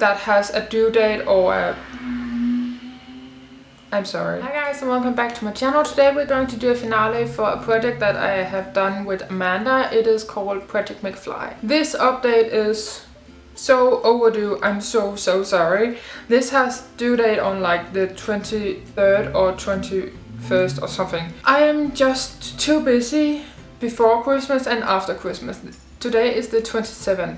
that has a due date or a... I'm sorry. Hi guys and welcome back to my channel. Today we're going to do a finale for a project that I have done with Amanda. It is called Project McFly. This update is so overdue. I'm so sorry. This has due date on like the 23rd or 21st or something. I am just too busy before Christmas and after Christmas. Today is the 27th.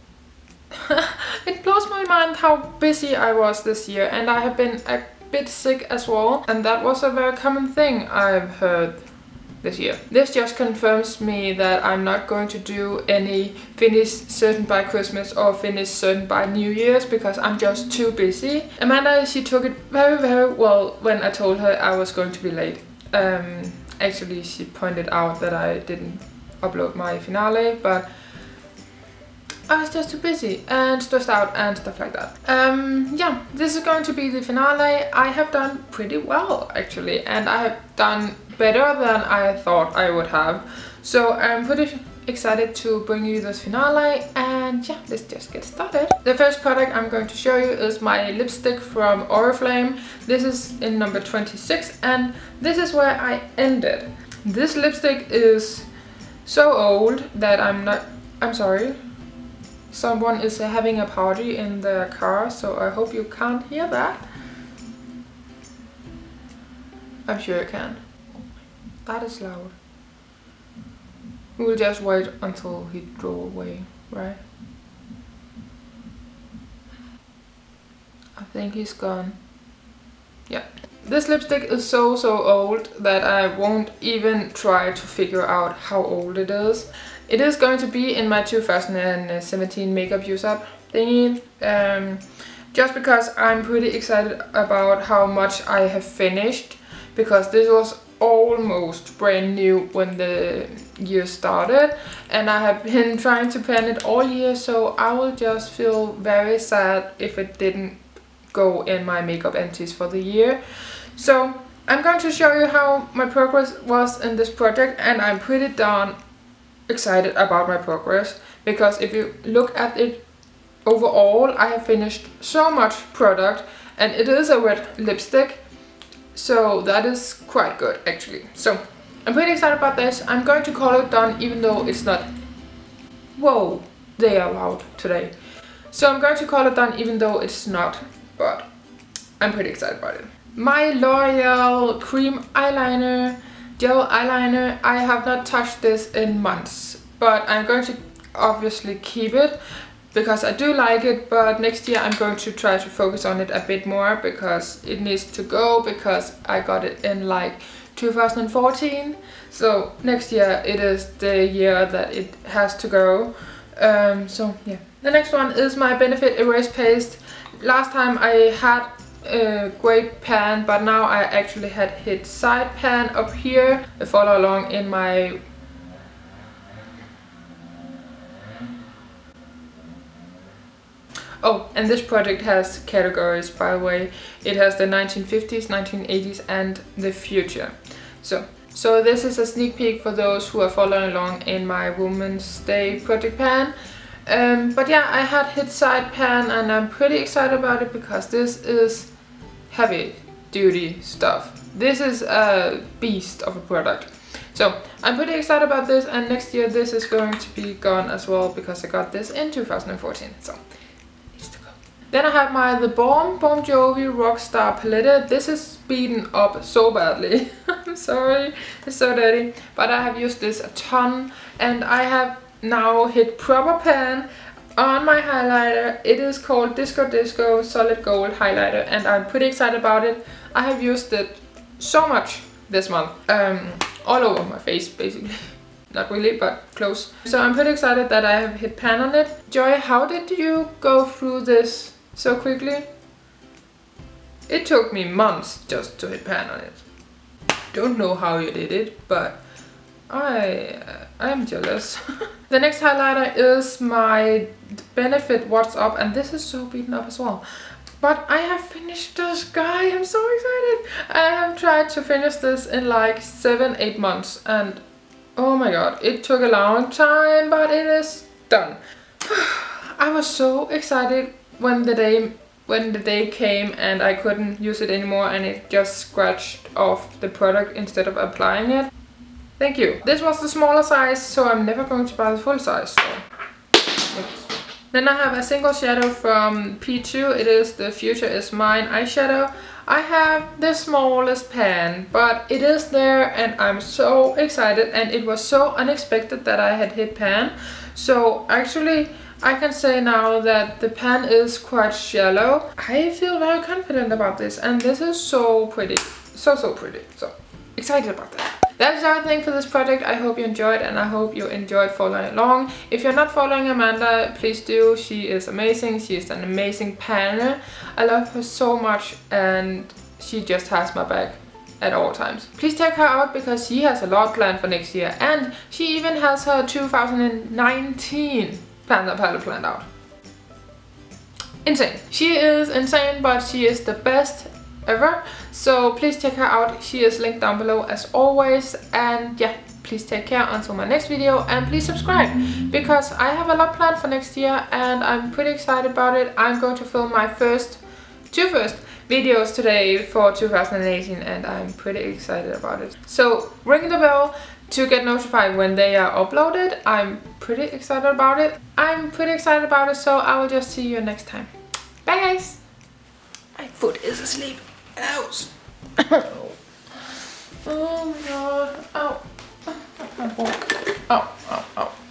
It blows my mind how busy I was this year, and I have been a bit sick as well, and that was a very common thing I've heard this year. This just confirms me that I'm not going to do any finish certain by Christmas or finish certain by New Year's because I'm just too busy. Amanda, she took it very well when I told her I was going to be late. Actually, she pointed out that I didn't upload my finale, but I was just too busy and stressed out and stuff like that. Yeah, this is going to be the finale. I have done pretty well actually, and I have done better than I thought I would have. So I'm pretty excited to bring you this finale, and yeah, let's just get started. The first product I'm going to show you is my lipstick from Oriflame. This is in number 26, and this is where I ended. This lipstick is so old that I'm sorry. Someone is having a party in the car, so I hope you can't hear that. I'm sure you can. That is loud. We will just wait until he drove away, right? I think he's gone. Yeah. This lipstick is so old that I won't even try to figure out how old it is. It is going to be in my 2017 makeup use up thingy, just because I'm pretty excited about how much I have finished, because this was almost brand new when the year started, and I have been trying to plan it all year, so I will just feel very sad if it didn't go in my makeup empties for the year. So I'm going to show you how my progress was in this project, and I'm pretty darn excited about my progress, because if you look at it overall, I have finished so much product, and it is a red lipstick, so that is quite good actually. So I'm pretty excited about this. I'm going to call it done even though it's not... Whoa, they are loud today. So I'm going to call it done even though it's not, but I'm pretty excited about it. My L'Oreal cream eyeliner, gel eyeliner, I have not touched this in months, but I'm going to obviously keep it because I do like it, but next year I'm going to try to focus on it a bit more because it needs to go, because I got it in like 2014, so next year it is the year that it has to go. So yeah. The next one is my Benefit Erase Paste. Last time I had a great pan, but now I actually had hit side pan up here. Follow along in my... Oh, and this project has categories, by the way. It has the 1950s, 1980s and the future. So this is a sneak peek for those who are following along in my Women's Day project pan. But yeah, I had hit side pan, and I'm pretty excited about it because this is heavy duty stuff. This is a beast of a product. So I'm pretty excited about this, and next year this is going to be gone as well because I got this in 2014. So it needs to go. Then I have my The Bon Jovi Rockstar Palette. This is speeding up so badly. I'm sorry, it's so dirty. But I have used this a ton, and I have now hit proper pan on my highlighter. It is called Disco Solid Gold Highlighter, and I'm pretty excited about it. I have used it so much this month, all over my face basically. Not really, but close. So I'm pretty excited that I have hit pan on it. Joy, how did you go through this so quickly? It took me months just to hit pan on it. Don't know how you did it, but I'm jealous. The next highlighter is my Benefit What's Up, and this is so beaten up as well. But I have finished this guy, I'm so excited. I have tried to finish this in like 7-8 months, and oh my god, it took a long time, but it is done. I was so excited when the day came and I couldn't use it anymore and it just scratched off the product instead of applying it. Thank you. This was the smaller size, so I'm never going to buy the full size. So. Then I have a single shadow from P2. It is the Future Is Mine eyeshadow. I have the smallest pan, but it is there and I'm so excited, and it was so unexpected that I had hit pan. So actually I can say now that the pan is quite shallow. I feel very confident about this, and this is so pretty. So pretty. So excited about that. That's everything for this project. I hope you enjoyed, and I hope you enjoyed following along. If you're not following Amanda, please do. She is amazing. She is an amazing panner. I love her so much, and she just has my back at all times. Please check her out because she has a lot planned for next year, and she even has her 2019 planner palette planned out. Insane. She is insane, but she is the best ever. So please check her out. She is linked down below as always. And yeah, please take care until my next video, and please subscribe because I have a lot planned for next year and I'm pretty excited about it. I'm going to film my two first videos today for 2018 and I'm pretty excited about it. So ring the bell to get notified when they are uploaded. I'm pretty excited about it. So I will just see you next time. Bye guys. My foot is asleep. Ouch. Oh my god. Ow. My fork. Ow, ow, ow.